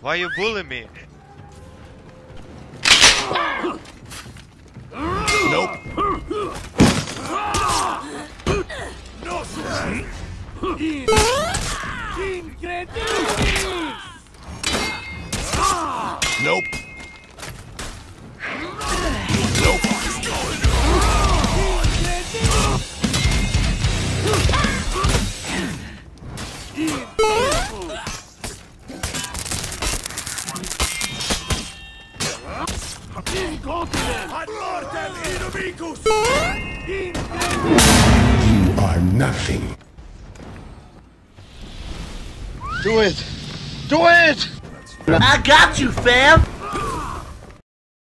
Why you bullying me? Nope. Nope. You are nothing. Do it! Do it! I got you, fam!